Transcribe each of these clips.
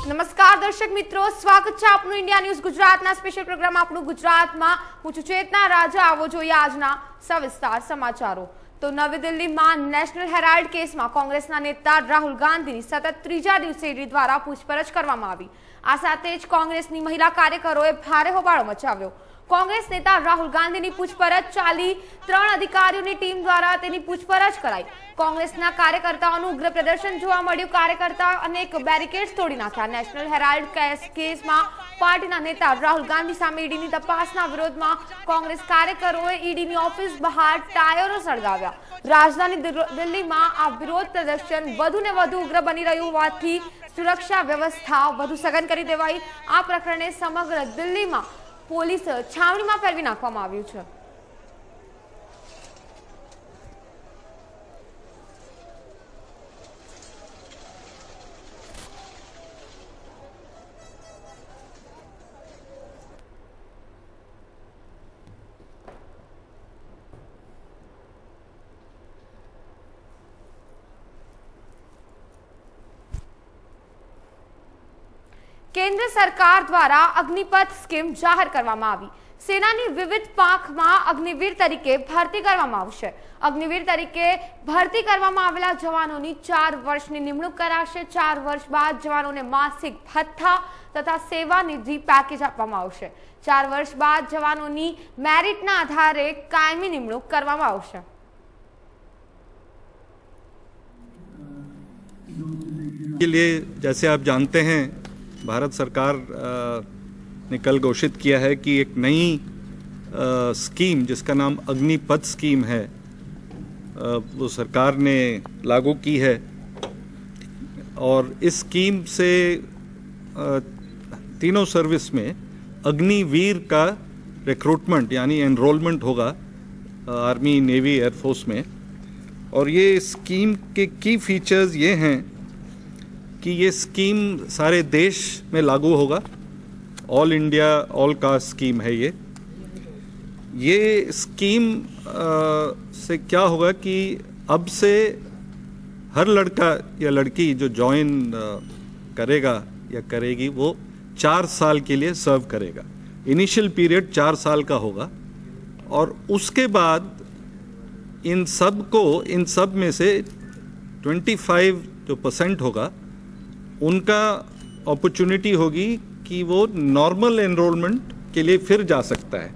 નમસ્કાર દર્શક મિત્રો, સ્વાગત છે આપનું ઇન્ડિયા ન્યૂઝ ગુજરાતના સ્પેશિયલ પ્રોગ્રામ આપણું ગુજરાતમાં। હું છું ચેતના રાજા। આવો જોઈએ આજના સવિસ્તાર સમાચારો। તો નવી દિલ્હીમાં નેશનલ હેરાલ્ડ કેસમાં કોંગ્રેસના નેતા રાહુલ ગાંધીની સતત ત્રીજા દિવસે ઈડી દ્વારા પૂછપરછ કરવામાં આવી। આ સાથે જ કોંગ્રેસની મહિલા કાર્યકરોએ ભારે હોબાળો મચાવ્યો। कांग्रेस नेता राहुल गांधी की पूछपरछ चाली 3 अधिकारियों की टीम द्वारा तेनी पूछपरछ कराई। कांग्रेसना कार्यकर्ताओं उग्र प्रदर्शन जोवा मळ्युं। कार्यकर्ता अनेक बेरिकेड्स तोड़ी नाख्या। नेशनल हेराल्ड केस में पार्टी नेता राहुल गांधी सामे ईडी की तपासना विरोध में कांग्रेस कार्यकरोए ईडी की ऑफिस बहार टायरो सळगाव्या। राजधानी दिल्ली में आ विरोध प्रदर्शन वधु ने वधु उग्र बनी रह्युं होवाथी सुरक्षा व्यवस्था वधु सघन करी देवाई। आ प्रकरणे समग्र दिल्ली में पोलीस छावनी में फेरवी नाखवामां आव्युं छे। केंद्र सरकार द्वारा अग्निपथ स्कीम जाहिर करवामां आवी। सेनानी विविध पाखमां अग्निवीर तरीके भर्ती करवामां आवशे। अग्निवीर तरीके भर्ती करवामां आवेला जवानोनी 4 वर्षनी निमणूक कराशे। 4 वर्ष बाद जवानोने मासिक भत्ता तथा सेवा निधि पैकेज आपवामां आवशे। 4 वर्ष बाद जवानोनी मेरिटना आधारे कायमी निमणूक करवामां आवशे। के लिए जैसे आप जानते हैं, भारत सरकार ने कल घोषित किया है कि एक नई स्कीम जिसका नाम अग्निपथ स्कीम है वो सरकार ने लागू की है। और इस स्कीम से तीनों सर्विस में अग्निवीर का रिक्रूटमेंट यानी एनरोलमेंट होगा आर्मी, नेवी, एयरफोर्स में। और ये स्कीम के की फीचर्स ये हैं कि ये स्कीम सारे देश में लागू होगा। All India all caste scheme है ये स्कीम से क्या होगा कि अब से हर लड़का या लड़की जो ज्वाइन करेगा या करेगी वो 4 साल के लिए सर्व करेगा। इनिशियल पीरियड 4 साल का होगा और उसके बाद इन सब में से 25% होगा, उनका अपॉर्चुनिटी होगी कि वो नॉर्मल एनरोलमेंट के लिए फिर जा सकता है।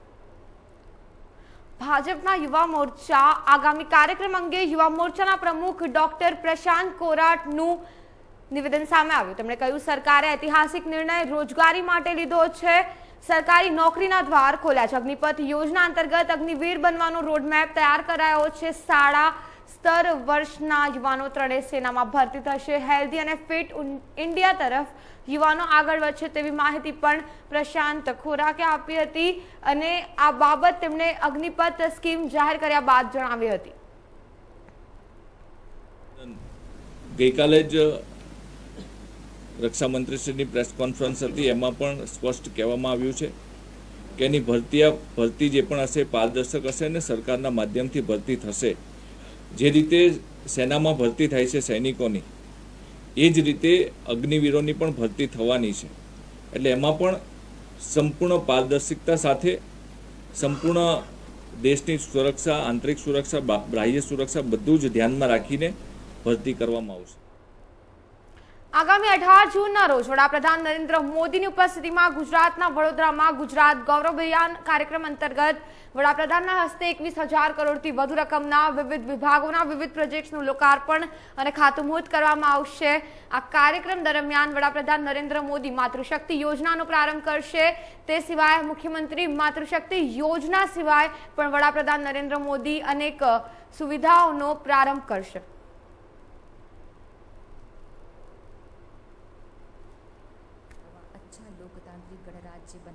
भाजपा युवा मोर्चा आगामी कार्यक्रम अंगे युवा मोर्चा प्रमुख डॉक्टर प्रशांत कोराटનું निवेदन सामे આવ્યું। તેમણે કહ્યું સરકારે ऐतिहासिक निर्णय रोजगारी માટે લીધો છે। सरकारी नौकरीना द्वार खोल्या છે। अग्निपथ योजना अंतर्गत अग्निवीर बनવાનો रोडमेप तैयार करायो છે। शाळा स्तर वर्षना युवानो 3 सेनामां भर्ती थशे। हेल्धी अने फिट इंडिया तरफ युवानो आगळ वधशे तेवी माहिती पण प्रशांत खोराके आपी हती अने आ बाबत तेमणे अग्निपथ स्कीम जाहिर कर्या बाद जणावी हती। गईकाले ज रक्षा मंत्रीश्रीनी प्रेस कॉन्फरन्स हती, एमां पण स्पष्ट कहेवामां आव्युं छे के एनी भर्ती जे पण हशे पारदर्शक हशे अने सरकारना माध्यमथी भर्ती थशे। जे रीते सेना में भर्ती थाय छे सैनिकोनी, ए ज रीते अग्निवीरोनी पण भर्ती थवानी छे। एटले एमां पण संपूर्ण पारदर्शिकता साथे संपूर्ण देशनी सुरक्षा, आंतरिक सुरक्षा, बाह्य सुरक्षा बधुं ज ध्यानमां राखीने भर्ती करवामां आवशे। आगामी 18 जून रोज वडाप्रधान नरेंद्र मोदी की उपस्थिति में गुजरातना वडोदरा में गुजरात गौरव अभियान कार्यक्रम अंतर्गत वडाप्रधान हस्ते 21,000 करोड़ थी वधु रकमना विविध विभागों विविध प्रोजेक्ट्सનું लोकार्पण और खातमुहूर्त करवामां आवशे। आ कार्यक्रम दरमियान वडाप्रधान नरेंद्र मोदी मातृशक्ति योजनानो प्रारंभ करशे। ते सिवाय मुख्यमंत्री मातृशक्ति योजना सिवाय पण वडाप्रधान नरेंद्र मोदी अनेक सुविधाओनो प्रारंभ करशे।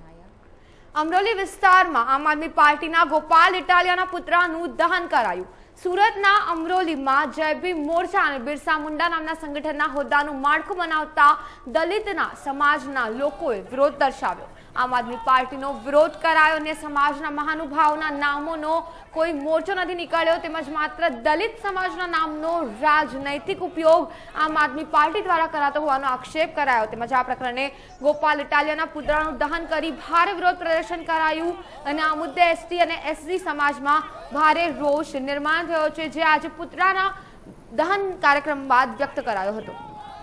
अमरोली विस्तार में आम आदमी पार्टी गोपाल इटालिया पुत्रानु दहन करायु। સુરતના અમરોલીમાં જય ભીમ મોરચા અને બિરસા મુંડા નામના સંગઠનના હોદ્દાનું માળખું બનાવતા દલિતના સમાજના લોકોએ વિરોધ દર્શાવ્યો. આમ આદમી પાર્ટીનો વિરોધ કરાયો અને સમાજના મહાનુભાવોના નામોનો કોઈ મોરચો નથી નીકળ્યો, તેમજ માત્ર દલિત સમાજના નામનો રાજનૈતિક ઉપયોગ આમ આદમી પાર્ટી દ્વારા કરાતો હોવાનો આક્ષેપ કરાયો. તેમજ આ પ્રકરણે ગોપાલ ઇટાલિયાના પુતળાનું દહન કરી ભારે વિરોધ પ્રદર્શન કરાયું અને આ મુદ્દે એસટી અને એસસી સમાજમાં ભારે રોષ નિર્માણ થયો છે, જે આજે પુતળાના દહન કાર્યક્રમ બાદ વ્યક્ત કરાયો હતો.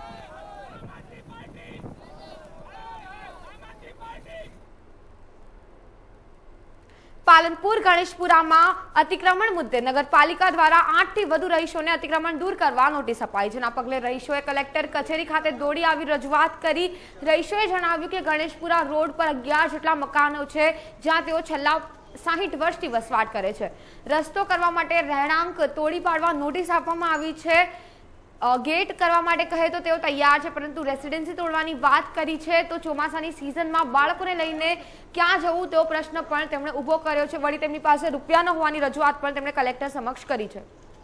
પાલનપુર ગણેશપુરામાં અતિક્રમણ મુદ્દે નગરપાલિકા દ્વારા 8 થી વધુ રહીશોને અતિક્રમણ દૂર કરવા નોટિસ અપાઈ, જેના પગલે રહીશોએ કલેક્ટર કચેરી ખાતે દોડી આવી રજૂઆત કરી. રહીશોએ જણાવ્યું કે ગણેશપુરા રોડ પર 11 જેટલા મકાનો છે, જ્યાં તેઓ છેલ્લા 60 વર્ષથી વસવાટ કરે છે. રસ્તો કરવા માટે રહેણાંક તોડી પાડવા નોટિસ આપવામાં આવી છે. ગેટ કરવા માટે કહે તો તેઓ તૈયાર છે, પરંતુ રેસિડેન્સી તોડવાની વાત કરી છે. તો ચોમાસાની સિઝનમાં બાળકોને લઈને ક્યાં જવું તેવો પ્રશ્ન પણ તેમણે ઊભો કર્યો છે. વળી તેમની પાસે રૂપિયા ન હોવાની રજૂઆત પણ તેમણે કલેક્ટર સમક્ષ કરી છે.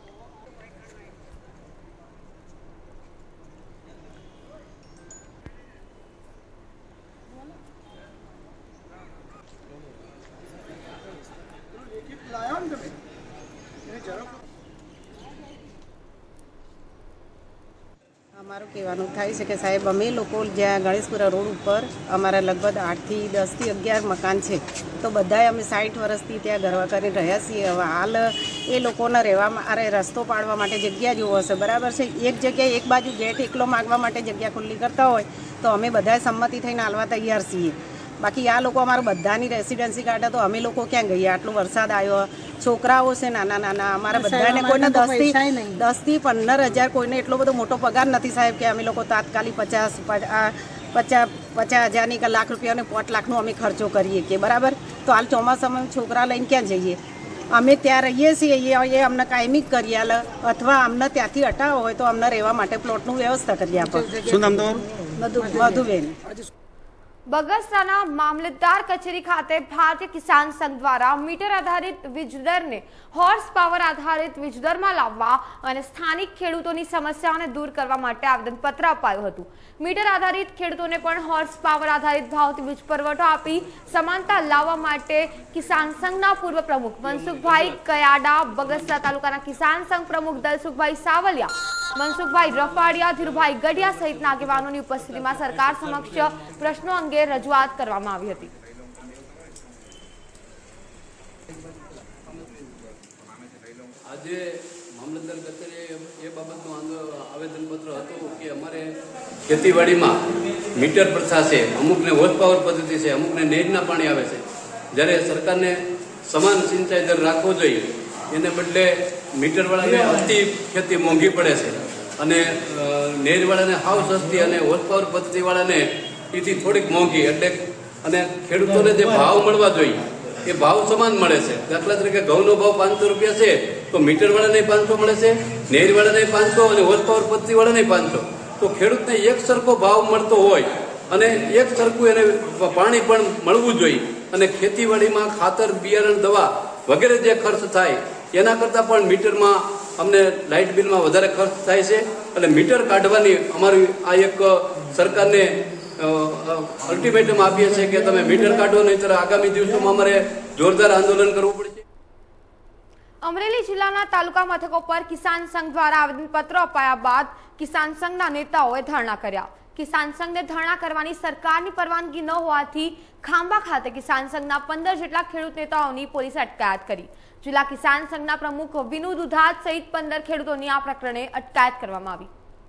અમારું કહેવાનું થાય છે કે સાહેબ, અમે લોકો જ્યાં ગણેશપુરા રોડ ઉપર અમારા લગભગ 8 થી 10 થી 11 મકાન છે, તો બધાએ અમે 60 વર્ષથી ત્યાં ગરવા કરીને રહ્યા છીએ. હવે હાલ એ લોકોને રહેવામાં રસ્તો પાડવા માટે જગ્યા જોવો હશે, બરાબર છે. એક જગ્યાએ એક બાજુ ગેટ એકલો માગવા માટે જગ્યા ખુલ્લી કરતા હોય તો અમે બધાએ સંમતિ થઈને હાલવા તૈયાર છીએ. બાકી આ લોકો અમારું બધાની રેસિડેન્સી કાઢે તો અમે લોકો ક્યાં ગઈએ? આટલો વરસાદ આવ્યો, છોકરાઓ છે નાના નાના, અમારા બધાને કોઈને 10 થી 15,000 કોઈને એટલો બધો મોટો પગાર નથી સાહેબ કે અમે લોકો તાત્કાલિક 50,000ની કે લાખ રૂપિયા અને 5 લાખનો અમે ખર્ચો કરીએ કે બરાબર. તો હાલ ચોમાસામાં છોકરા લઈને ક્યાં જઈએ? અમે ત્યાં રહીએ છીએ, એ અમને કાયમી કરી આલે અથવા અમને ત્યાંથી હટાવો હોય તો અમને રહેવા માટે પ્લોટનું વ્યવસ્થા કરી આપો. શું નામ તમારું? મધુબેન. બગસરાના મામલતદાર કચેરી ખાતે ભારતીય કિસાન સંઘ દ્વારા મીટર આધારિત વીજદરને હોર્સ પાવર આધારિત વીજદરમાં લાવવા અને સ્થાનિક ખેડૂતોની સમસ્યાઓને દૂર કરવા માટે આવેદનપત્ર અપાયું હતું. મીટર આધારિત ખેડૂતોને પણ હોર્સ પાવર આધારિત ભાવથી વીજ પુરવઠો આપી સમાનતા લાવવા માટે કિસાન સંઘના પૂર્વ પ્રમુખ મનસુખભાઈ કયાડા, બગસરા તાલુકાના કિસાન સંઘ પ્રમુખ દલસુખભાઈ સાવલિયા, મનસુખભાઈ રફાડિયા, ધીરુભાઈ ગઢિયા સહિતના આગેવાનોની ઉપસ્થિતિમાં સરકાર સમક્ષ પ્રશ્નો અંગે રજૂઆત કરવામાં આવી હતી. આજે મામલતદાર કચેરીએ એ બાબતનું આવેદનપત્ર હતું કે અમારે ખેતીવાડીમાં મીટર પ્રથા છે, અમુકને હોર્સ પાવર પદ્ધતિ છે, અમુકને નહેરના પાણી આવે છે. જ્યારે સરકારને સમાન સિંચાઈ દર રાખવો જોઈએ, એને બદલે મીટરવાળાને અતિ ખેતી મોંઘી પડે છે અને નહેરવાળાને હાવ સસ્તી અને હોર્સ પાવર પદ્ધતિવાળાને એથી થોડીક મોંઘી. એટલે અને ખેડૂતોને જે ભાવ મળવા જોઈએ એ ભાવ સમાન મળે છે. દાખલા તરીકે ઘઉંનો ભાવ 500 રૂપિયા છે તો મીટરવાળાને 500 મળે છે, નહેરવાળાને 500 અને હોર્સ પાવર પદ્ધતિવાળાને 500. તો ખેડૂતને એક સરખો ભાવ મળતો હોય અને એક સરખું એને પાણી પણ મળવું જોઈએ. અને ખેતીવાડીમાં ખાતર, બિયારણ, દવા વગેરે જે ખર્ચ થાય એના કરતાં પણ મીટરમાં અમને લાઇટ બિલમાં વધારે ખર્ચ થાય છે. એટલે મીટર કાઢવાની અમારી આ એક સરકારને અલ્ટિમેટમ આપીએ છીએ કે તમે મીટર કાઢો, નહીંતર આગામી દિવસોમાં અમારે જોરદાર આંદોલન કરવું પડશે. અમરેલી જિલ્લાના તાલુકા મથકો પર કિસાન સંઘ દ્વારા આવેદનપત્રો અપાયા બાદ કિસાન સંઘના નેતાઓએ ધરણા કર્યા. કિસાન સંઘને ધરણા કરવાની સરકારની પરવાનગી ન હોવાથી ખાંભા ખાતે કિસાન સંઘના 15 જેટલા ખેડૂત નેતાઓની પોલીસે અટકાયત કરી. જિલ્લા કિસાન સંઘના પ્રમુખ વિનુ દુધાત સહિત 15 ખેડૂતોની આ પ્રકરણે અટકાયત કરવામાં આવી.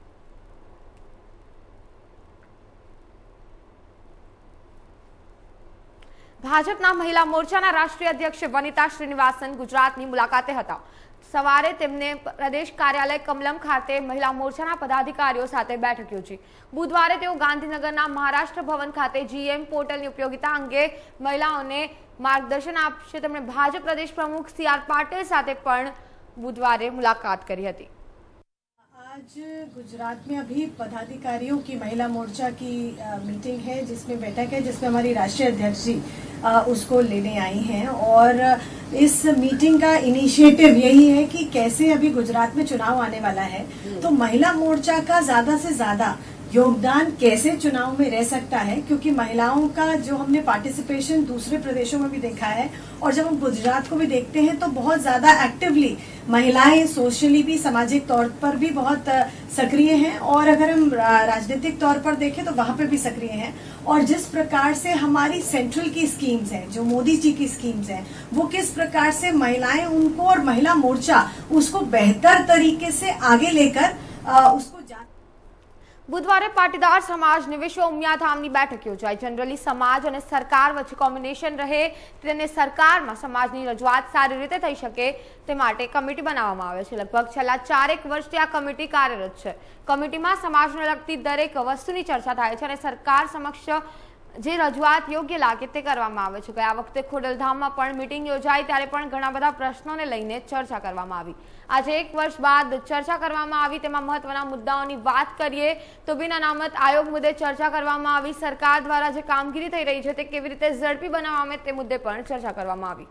ભાજપના મહિલા મોરચાના રાષ્ટ્રીય અધ્યક્ષ વનિતા શ્રીનિવાસન ગુજરાતની મુલાકાતે હતા. સવારે તેમને પ્રદેશ કાર્યાલય કમલમ ખાતે મહિલા મોરચાના પદાધિકારીઓ સાથે બેઠક યોજી. બુધવારે તેઓ ગાંધીનગરના મહારાષ્ટ્ર ભવન ખાતે GM પોર્ટલની ઉપયોગિતા અંગે મહિલાઓને માર્ગદર્શન આપશે. તેમણે ભાજપ પ્રદેશ પ્રમુખ CR પાટીલ સાથે પણ બુધવારે મુલાકાત કરી હતી. आज गुजरात में अभी पदाधिकारियों की महिला मोर्चा की मीटिंग है, जिसमें बैठक है, जिसमें हमारी राष्ट्रीय अध्यक्ष जी उसको लेने आई हैं। और इस मीटिंग का इनिशिएटिव यही है कि कैसे अभी गुजरात में चुनाव आने वाला है, तो महिला मोर्चा का ज्यादा से ज्यादा योगदान कैसे चुनाव में रह सकता है, क्योंकि महिलाओं का जो हमने पार्टिसिपेशन दूसरे प्रदेशों में भी देखा है और जब हम गुजरात को भी देखते हैं तो बहुत ज्यादा एक्टिवली महिलाएं सोशली भी, सामाजिक तौर पर भी बहुत सक्रिय हैं, और अगर हम राजनीतिक तौर पर देखें तो वहां पे भी सक्रिय हैं। और जिस प्रकार से हमारी सेंट्रल की स्कीम्स हैं, जो मोदी जी की स्कीम्स हैं, वो किस प्रकार से महिलाएं उनको और महिला मोर्चा उसको बेहतर तरीके से आगे लेकर उसको બુધવારે પાટીદાર સમાજની વિશ્વ ઉમિયાધામની બેઠક યોજાઈ। જનરલી સમાજ અને સરકાર વચ્ચે કોમ્બિનેશન રહે તેને સરકારમાં સમાજની રજૂઆત સારી રીતે થઈ શકે તે માટે કમિટી બનાવવામાં આવે છે। લગભગ છેલ્લા 4 વર્ષથી આ કમિટી કાર્યરત છે। કમિટીમાં સમાજને લગતી દરેક વસ્તુની ચર્ચા થાય છે અને સરકાર સમક્ષ જે રજૂઆત યોગ્ય લાગે તે કરવામાં આવે છે। ગયા વખતે ખોડલધામમાં પણ મીટિંગ યોજાઈ ત્યારે પણ ઘણા બધા પ્રશ્નોને લઈને ચર્ચા કરવામાં આવી। આજે 1 વર્ષ બાદ ચર્ચા કરવામાં આવી, તેમાં મહત્વના મુદ્દાઓની વાત કરીએ તો બિન અનામત આયોગ મુદ્દે ચર્ચા કરવામાં આવી। સરકાર દ્વારા જે કામગીરી થઈ રહી છે તે કેવી રીતે ઝડપી બનાવવામાં આવે તે મુદ્દે પણ ચર્ચા કરવામાં આવી।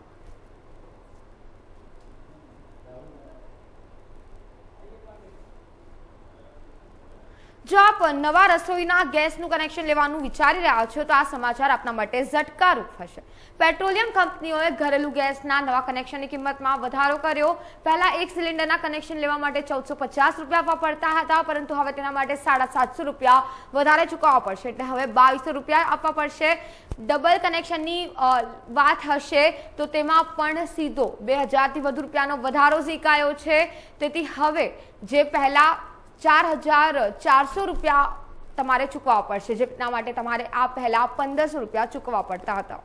જો આપ નવા રસોઈના ગેસનું કનેક્શન લેવાનું વિચારી રહ્યા છો તો આ સમાચાર આપના માટે ઝટકારૂપ હશે। પેટ્રોલિયમ કંપનીઓએ ઘરેલું ગેસના નવા કનેક્શનની કિંમતમાં વધારો કર્યો। પહેલા 1 સિલિન્ડરના કનેક્શન લેવા માટે 1450 રૂપિયા આપવા પડતા હતા, પરંતુ હવે તેના માટે 750 રૂપિયા વધારે ચૂકવવા પડશે, એટલે હવે 2200 રૂપિયા આપવા પડશે। ડબલ કનેક્શનની વાત હશે તો તેમાં પણ સીધો 2000 થી વધુ રૂપિયાનો વધારો ઝીકાયો છે। તેથી હવે જે પહેલા 4400 રૂપિયા તમારે ચૂકવવા પડશે, જેના માટે તમારે આ પહેલા 1500 રૂપિયા ચૂકવવા પડતા હતા।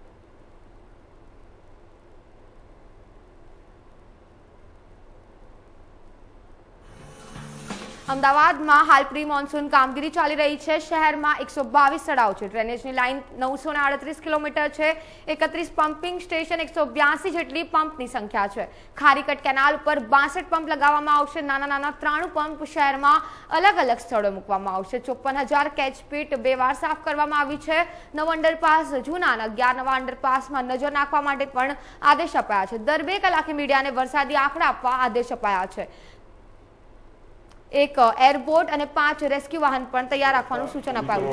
અમદાવાદમાં હાલ પ્રી મોન્સૂન કામગીરી ચાલી રહી છે। શહેરમાં 122 તળાવ છે, ડ્રેનેજની લાઇન 938 કિલોમીટર છે, 31 પમ્પિંગ સ્ટેશન, 182 જેટલી પંપની સંખ્યા છે। ખારીકટ કેનાલ ઉપર 62 પંપ લગાવવામાં આવશે। નાના નાના 93 પંપ શહેરમાં અલગ અલગ સ્થળોએ મૂકવામાં આવશે। 54000 કેચપીટ 2 વાર સાફ કરવામાં આવી છે। નવ અંડરપાસ જૂના અને 11 નવા અંડરપાસમાં નજર નાખવા માટે પણ આદેશ અપાયા છે। દર 2 કલાકે મીડિયાને વરસાદી આંકડા આપવા આદેશ અપાયા છે। એક એરબોટ અને 5 રેસ્ક્યુ વાહન પણ તૈયાર રાખવાનું સૂચન અપાયું।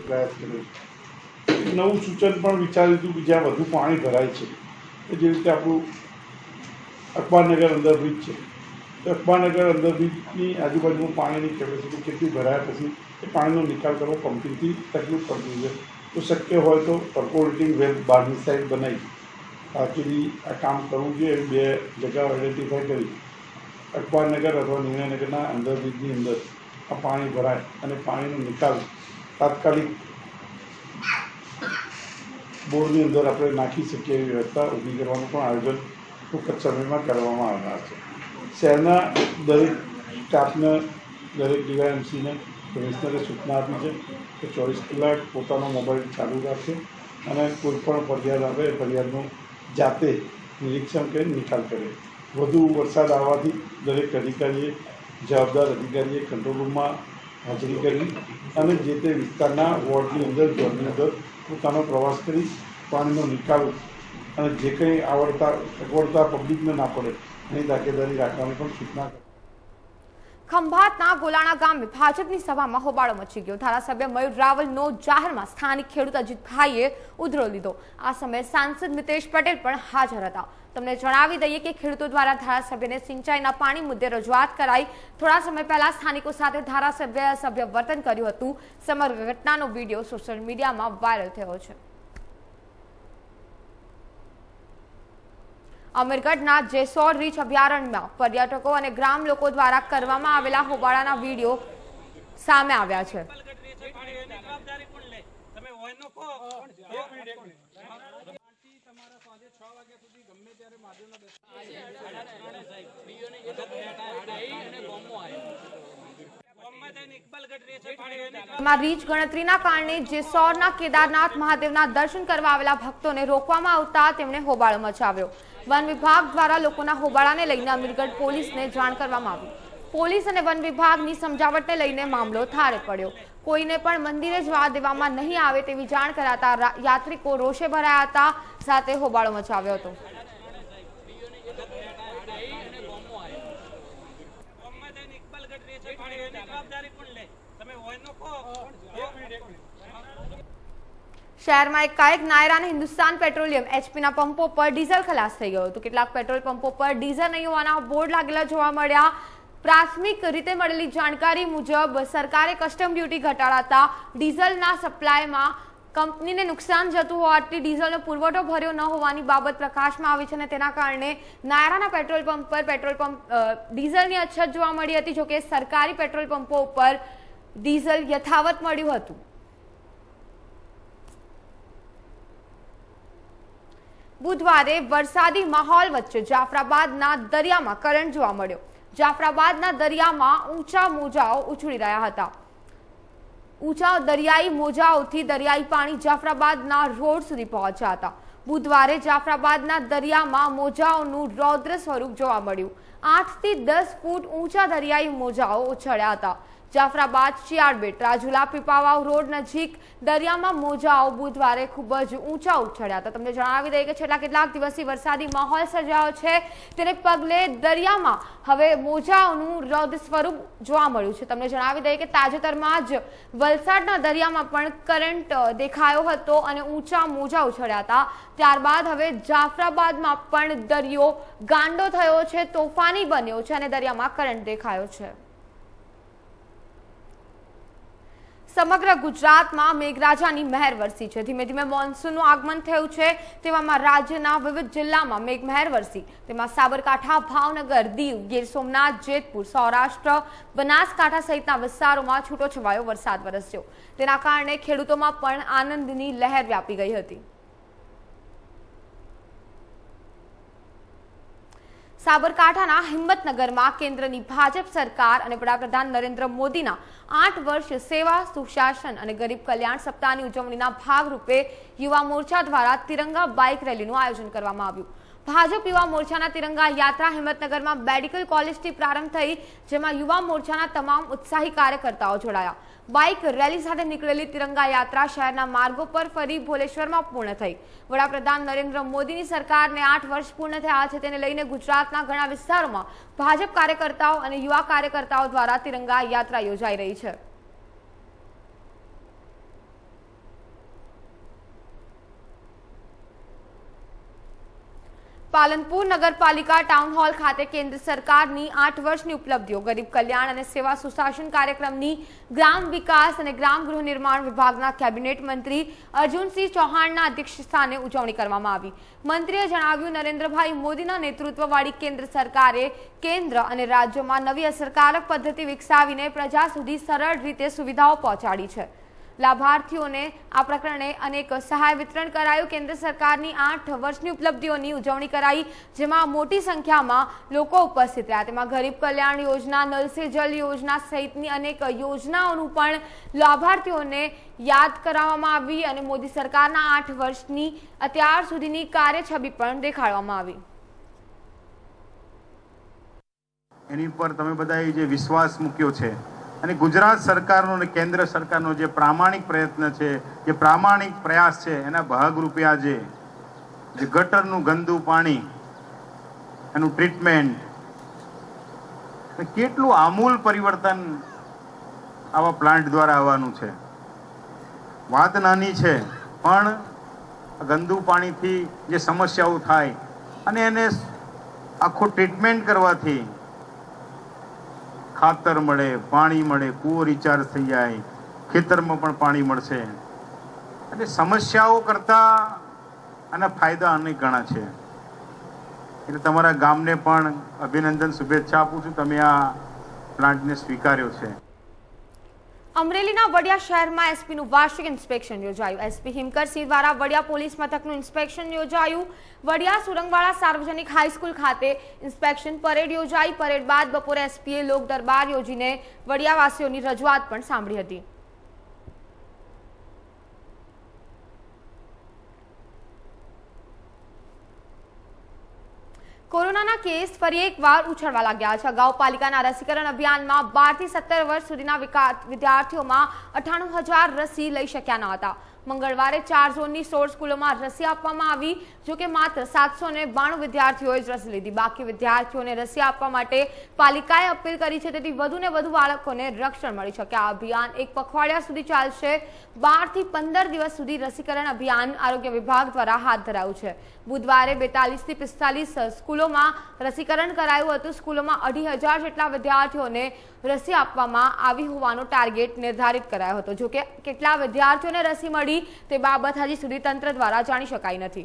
નવું સૂચન પણ વિચાર્યું હતું કે જ્યાં વધુ પાણી ભરાય છે, જે રીતે આપણું અકબરનગર અંડરબ્રિજ છે, તો અકબરનગર અંડરબ્રિજની આજુબાજુનું પાણીની કેપેસિટી કેટલી ભરાયા પછી એ પાણીનો નિકાલ કરવો પમ્પિંગથી તકલીફ પડતી છે। તો શક્ય હોય તો પર્કોલેટિંગ વેલ બહારની સાઈડ બનાવી બાકીની આ કામ કરવું જોઈએ। એવી 2 જગ્યાઓ આઈડેન્ટિફાઈ કરી અકબરનગર અથવા નિર્ણયનગરના અંડરબ્રિજની અંદર આ પાણી ભરાય અને પાણીનો નિકાલ તાત્કાલિક બોરની અંદર આપણે નાખી શકીએ એવી વ્યવસ્થા ઊભી કરવાનું પણ આયોજન ટૂંક જ સમયમાં કરવામાં આવનાર છે। શહેરના દરેક સ્ટાફને, દરેક ડીવાયએમસીને કમિશનરે સૂચના આપી છે કે 24 કલાક પોતાનો મોબાઈલ ચાલુ રાખે અને કોઈ પણ ફરિયાદ આવે એ ફરિયાદનું જાતે નિરીક્ષણ કરી નિકાલ કરે। વધુ વરસાદ આવવાથી દરેક અધિકારીએ, જવાબદાર અધિકારીએ કંટ્રોલ રૂમમાં હાજરી કરવી અને જે તે વિસ્તારના વોર્ડની અંદર, ઝોનની અંદર પોતાનો પ્રવાસ કરી પાણીનો નિકાલ અને જે કંઈ અગવડતા પબ્લિકને ના પડે એની તાકેદારી રાખવાની પણ સૂચના કરી। ખંભાતના ગોલાણા ગામે ભાજપની સભામાં હોબાળો મચી ગયો। ધારાસભ્ય મયુર રાવલનો જાહેરમાં સ્થાનિક ખેડૂત અજીતભાઈએ ઉધરો લીધો। આ સમયે સાંસદ મિતેશ પટેલ પણ હાજર હતા। તમને જણાવી દઈએ કે ખેડૂતો દ્વારા ધારાસભ્યને સિંચાઈના પાણી મુદ્દે રજૂઆત કરાઈ। થોડા સમય પહેલા સ્થાનિકો સાથે ધારાસભ્યએ અસભ્ય વર્તન કર્યું હતું। સમગ્ર ઘટનાનો વિડીયો સોશિયલ મીડિયામાં વાયરલ થયો છે। અમીરગઢના જેસોર રીચ અભયારણ્યમાં पर्यटकों અને ગ્રામ લોકો દ્વારા કરવામાં આવેલા હોબાળાના વિડીયો સામે આવ્યા છે। રીચ ગણતરીના કારણે જેસોરના કેદારનાથ મહાદેવના દર્શન કરવા આવેલા ભક્તોને રોકવામાં આવતા તેમણે હોબાળો મચાવ્યો। वन विभाग द्वारा लोकोना होबाळाने लईने अमीरगढ़ पोलीसने जाण करवामां आवी। પોલીસ અને વન વિભાગની સમજાવટને લઈને મામલો થાળે પડ્યો। કોઈને પણ મંદિરે જવા દેવામાં નહીં આવે તેવી જાણ કરાતા યાત્રિકો રોષે ભરાયા હતા, સાથે હોબાળો મચાવ્યો હતો। શહેરમાં એકાએક નાયરા અને હિન્દુસ્તાન પેટ્રોલિયમ એચપીના પંપો પર ડીઝલ ખલાસ થઈ ગયો હતો। કેટલાક પેટ્રોલ પંપો પર ડીઝલ નહીં હોવાના બોર્ડ લાગેલા જોવા મળ્યા। પ્રાથમિક રીતે મળેલી જાણકારી મુજબ સરકારે કસ્ટમ ડ્યુટી ઘટાડતા ડીઝલના સપ્લાયમાં કંપનીને નુકસાન જતું હોવાથી ડીઝલનો પુરવઠો ભર્યો ન હોવાની બાબત પ્રકાશમાં આવી છે અને તેના કારણે નાયરાના પેટ્રોલ પંપ પર ડીઝલની અછત જોવા મળી હતી। જોકે સરકારી પેટ્રોલ પંપો ઉપર ડીઝલ યથાવત મળ્યું હતું। બુધવારે વરસાદી માહોલ વચ્ચે જાફરાબાદના દરિયામાં કરંટ જોવા મળ્યો। જાફરાબાદના દરિયામાં ઊંચા મોજાઓ ઉછળી રહ્યા હતા। ઊંચા દરિયાઈ મોજાઓથી દરિયાઈ પાણી જાફરાબાદના રોડ સુધી પહોંચ્યા હતા। બુધવારે જાફરાબાદના દરિયામાં મોજાઓનું રૌદ્ર સ્વરૂપ જોવા મળ્યું। 8 થી 10 ફૂટ ઊંચા દરિયાઈ મોજાઓ ઉછળ્યા હતા। જાફરાબાદ શિયાળબેટ રાજુલા પીપાવાવ રોડ નજીક દરિયામાં મોજાઓ બુધવારે ખૂબ જ ઊંચા ઉછળ્યા હતા। તમને જણાવી દઈએ કે છેલ્લા કેટલાક દિવસથી વરસાદી માહોલ સર્જાયો છે, તેને પગલે દરિયામાં હવે મોજાઓનું રૌદ્ર સ્વરૂપ જોવા મળ્યું છે। તમને જણાવી દઈએ કે તાજેતરમાં જ વલસાડના દરિયામાં પણ કરંટ દેખાયો હતો અને ઊંચા મોજા ઉછળ્યા હતા। ત્યારબાદ હવે જાફરાબાદમાં પણ દરિયો ગાંડો થયો છે, તોફાની બન્યો છે અને દરિયામાં કરંટ દેખાયો છે। સમગ્ર ગુજરાતમાં મેઘરાજાની મહેર વરસી છે। ધીમે ધીમે મોન્સૂનનું આગમન થયું છે, તેવામાં રાજ્યના વિવિધ જિલ્લામાં મેઘમહેર વરસી। તેમાં સાબરકાંઠા, ભાવનગર, દીવ, ગીર સોમનાથ, જેતપુર, સૌરાષ્ટ્ર, બનાસકાંઠા સહિતના વિસ્તારોમાં છૂટોછવાયો વરસાદ વરસ્યો। તેના કારણે ખેડૂતોમાં પણ આનંદની લહેર વ્યાપી ગઈ હતી। સાબરકાંઠાના હિંમતનગરમાં કેન્દ્રની ભાજપ સરકાર અને વડાપ્રધાન નરેન્દ્ર મોદીના 8 વર્ષ સેવા, સુશાસન અને ગરીબ કલ્યાણ સપ્તાહની ઉજવણીના ભાગરૂપે યુવા મોરચા દ્વારા તિરંગા બાઇક રેલીનું આયોજન કરવામાં આવ્યું। ભાજપ યુવા મોરચાના તિરંગા યાત્રા હિંમતનગરમાં મેડિકલ કોલેજથી પ્રારંભ થઈ, જેમાં યુવા મોરચાના તમામ ઉત્સાહી કાર્યકર્તાઓ જોડાયા। બાઇક રેલી સાથે નીકળેલી તિરંગા યાત્રા શહેરના માર્ગો પર ફરી ભોલેશ્વરમાં પૂર્ણ થઈ। વડાપ્રધાન નરેન્દ્ર મોદીની સરકારને 8 વર્ષ પૂર્ણ થયા છે, તેને લઈને ગુજરાતના ઘણા વિસ્તારોમાં ભાજપ કાર્યકર્તાઓ અને યુવા કાર્યકર્તાઓ દ્વારા તિરંગા યાત્રા યોજાઈ રહી છે। પાલનપુર નગરપાલિકા ટાઉન હોલ ખાતે કેન્દ્ર સરકારની 8 વર્ષની ઉપલબ્ધિઓ, ગરીબ કલ્યાણ અને સેવા સુશાસન કાર્યક્રમની ગ્રામ વિકાસ અને ગ્રામ ગૃહ નિર્માણ વિભાગના કેબિનેટ મંત્રી અર્જુનસિંહ ચૌહાણના અધ્યક્ષસ્થાને ઉજવણી કરવામાં આવી। મંત્રીએ જણાવ્યું, નરેન્દ્રભાઈ મોદીના નેતૃત્વવાળી કેન્દ્ર સરકારે કેન્દ્ર અને રાજ્યોમાં નવી અસરકારક પદ્ધતિ વિકસાવીને પ્રજા સુધી સરળ રીતે સુવિધાઓ પહોંચાડી છે। લાભાર્થીઓને આ પ્રકરણે અનેક સહાય વિતરણ કરાયું। કેન્દ્ર સરકારની 8 વર્ષની ઉપલબ્ધિઓની ઉજવણી કરાઈ, જેમાં મોટી સંખ્યામાં લોકો ઉપસ્થિત રહ્યા। તેમાં ગરીબ કલ્યાણ યોજના, નલ સે જલ યોજના સહિતની અનેક યોજનાઓનું પણ લાભાર્થીઓને યાદ કરાવવામાં આવી અને મોદી સરકારના 8 વર્ષની અત્યાર સુધીની કાર્યછબી પણ દેખાડવામાં આવી। એની પર તમે બધાએ જે વિશ્વાસ મૂક્યો છે અને ગુજરાત સરકારનો અને કેન્દ્ર સરકારનો જે પ્રામાણિક પ્રયત્ન છે, જે પ્રામાણિક પ્રયાસ છે, એના ભાગરૂપે આજે જે ગટરનું ગંદુ પાણી, એનું ટ્રીટમેન્ટ, કેટલું આમૂલ પરિવર્તન આવા પ્લાન્ટ દ્વારા આવવાનું છે। વાત નાની છે, પણ ગંદુ પાણીથી જે સમસ્યાઓ થાય અને એને આખું ટ્રીટમેન્ટ કરવાથી ખાતર મળે, પાણી મળે, કૂવો રિચાર્જ થઈ જાય, ખેતરમાં પણ પાણી મળશે અને સમસ્યાઓ કરતા આના ફાયદા અનેક ગણા છે। એટલે તમારા ગામને પણ અભિનંદન, શુભેચ્છા આપું છું, તમે આ પ્લાન્ટને સ્વીકાર્યો છે। અમરેલીના વડિયા શહેરમાં એસપીનું વાર્ષિક ઇન્સ્પેક્શન યોજાયું। એસપી હિમકરસિંહ દ્વારા વડિયા પોલીસ મથકનું ઇન્સ્પેક્શન યોજાયું। વડિયા સુરંગવાળા સાર્વજનિક હાઈસ્કૂલ ખાતે ઇન્સ્પેક્શન પરેડ યોજાઈ। પરેડ બાદ બપોરે એસપીએ લોક દરબાર યોજીને વડિયાવાસીઓની રજૂઆત પણ સાંભળી હતી। કોરોનાના કેસ ફરી એકવાર ઉછળવા लाग्યા છે। અગાઉ પાલિકાના રસીકરણ અભિયાનમાં 12 થી 17 વર્ષ સુધીના વિદ્યાર્થીઓમાં 98,000 રસી લઈ શક્યા ન હતા। મંગળવારે 4 ઝોનની 16 સ્કૂલોમાં રસી આપવામાં આવી, જો કે માત્ર 792 વિદ્યાર્થીઓએ જ રસી લીધી। બાકી વિદ્યાર્થીઓને રસી આપવા માટે પાલિકાએ અપીલ કરી છે, તેથી વધુને વધુ બાળકોને રક્ષણ મળી શકે। આ અભિયાન એક પખવાડિયા સુધી ચાલશે। 12 થી 15 દિવસ સુધી રસીકરણ અભિયાન આરોગ્ય વિભાગ દ્વારા હાથ ધરાયું છે। બુધવારે 42 થી 45 સ્કૂલોમાં રસીકરણ કરાયું હતું। સ્કૂલોમાં 2,500 જેટલા વિદ્યાર્થીઓને રસી આપવામાં આવી હોવાનો ટાર્ગેટ નિર્ધારિત કરાયો હતો। જો કે કેટલા વિદ્યાર્થીઓને રસી મળી તે બાબત હજી સુધી તંત્ર દ્વારા જાણી શકાઈ નથી।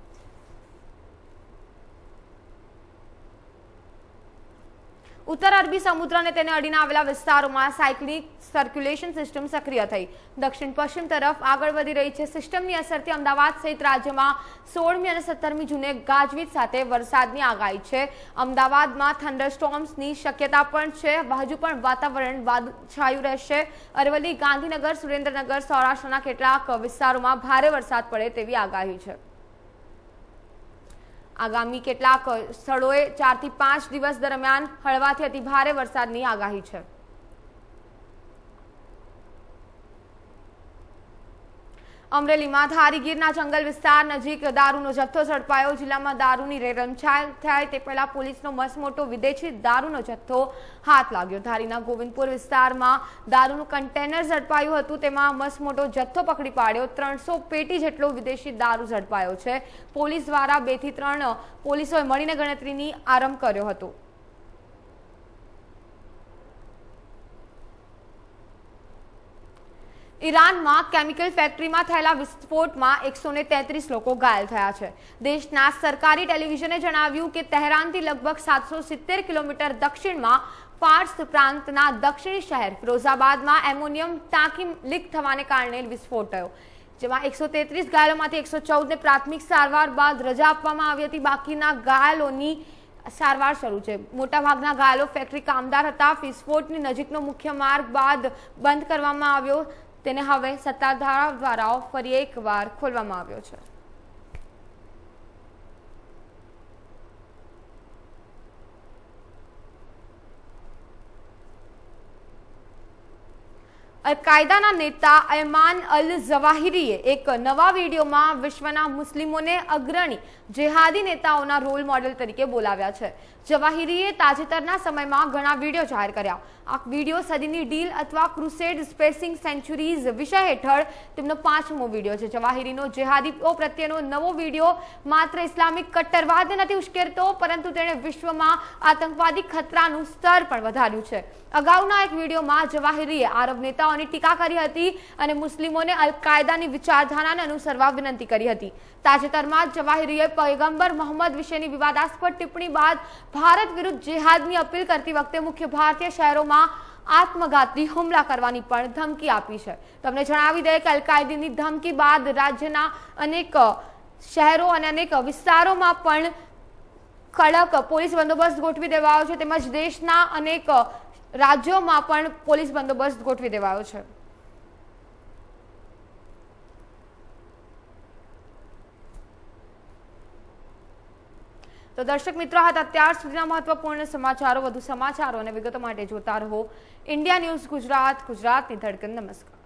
उत्तर अरबी समुद्र ने तेने अडीने आवेला विस्तारों में साइक्लिक सर्क्युलेशन सिस्टम सक्रिय थई दक्षिण पश्चिम तरफ आगळ वधी रही है। सिस्टमनी असरथी अमदावाद सहित राज्य में 16મી અને 17મી जूने गाजवीज साथे वरसादनी आगाही छे। अमदावादमां थंडरस्टॉर्म्सनी शक्यता पण छे। हजू पण वातावरण वादळछायुं रहेशे। अरवली, गांधीनगर, सुरेन्द्रनगर, सौराष्ट्રના કેટલાક વિસ્તારોમાં ભારે વરસાદ પડે તેવી આગાહી છે। आगामी કેટલાક સ્થળોએ 4 થી 5 દિવસ દરમિયાન હળવાથી અતિ ભારે વરસાદની આગાહી છે। અમરેલીમાં ધારીગીરના જંગલ વિસ્તાર નજીક દારૂનો જથ્થો ઝડપાયો। જિલ્લામાં દારૂની રેલમછાલ થાય તે પહેલા પોલીસનો મસમોટો વિદેશી દારૂનો જથ્થો હાથ लाग्यो। धारीना गोविंदपुर विस्तारमां दारूનું કન્ટેનર ઝડપાયું હતું। તેમાં મસમોટો જથ્થો પકડી પાડ્યો। 300 પેટી જેટલો વિદેશી દારૂ ઝડપાયો છે। પોલીસ દ્વારા 2 થી 3 પોલીસોએ મળીને ગણતરીની આરંભ કર્યો હતો। ईरान में केमिकल फैक्टरी में थयेला विस्फोट में 133 लोग घायल थया छे। देशना सरकारी टेलिविजने जणाव्युं कि तेहरान थी लगभग 770 किलोमीटर दक्षिण में फार्स प्रांतना दक्षिणी शहर फिरोजाबाद में एमोनियम टांकी लीक थवाने कारणे विस्फोट थयो, जेमां 133 घायलोमांथी 114 ने प्राथमिक सारवार बाद रजा आपवामां आवी हती। बाकीना घायलोनी सारवार शरू है। मोटा भागना घायलो फैक्टरी कामदार हता। विस्फोटनी नजीकनो मुख्य मार्ग बाद बंद करवामां आव्यो, तेने हवे सत्ताधार द्वारा फरी एकवार खोलवामां आव्यो छे। अल-कायदाना नेता अयमान अल जवाहिरीए एक नवा वीडियोमां विश्वना मुस्लिमोने अग्रणी जेहादी नेताओना रोल मॉडल तरीके बोलाव्या छे। जवाहिरीए ताजेतरना समयमां घणा वीडियो जाहिर कर्या। आ वीडियो सदीनी डील अथवा क्रुसेड स्पेसिंग सेंचुरीज विषय हेठळ तेमनो 5मो वीडियो छे। जवाहिरीनो जेहादीओ प्रत्येनो नवो वीडियो मात्र इस्लामिक कट्टरवादने नथी उश्केरतो, परंतु तेणे विश्वमां आतंकवादी खतरानुं स्तर पण वधार्युं छे। अगाउना एक वीडियोमां जवाहिरीए अरब नेताओनी टीका करी हती अने मुस्लिमोने अल-कायदानी विचारधाराने अनुसरवा विनंती करी हती। ताजेतरमां जवाहिरीए पैगंबर मोहम्मद विशेनी विवादास्पद टिप्पणी बाद भारत विरुद्ध जेहादनी अपील करती वखते मुख्य भारतीय शहरोमां आत्मघाती हुमला करवानी पण धमकी आपी छे। तमने जणावी दे के अल-कायदानी धमकी बाद राज्यना अनेक शहरों अने अनेक विस्तारोमां पण कड़क पोलीस बंदोबस्त गोठवी देवायो छे, तेमज देशना अनेक राज्यों में पण पोलीस बंदोबस्त गोठवी देवायो छे। तो दर्शक मित्रों, आ अत्यार सुधीना महत्वपूर्ण समाचारों। वधु समाचारों और विगतो माटे जोता रहो इंडिया न्यूज गुजरात, गुजरातनी धड़कन। नमस्कार।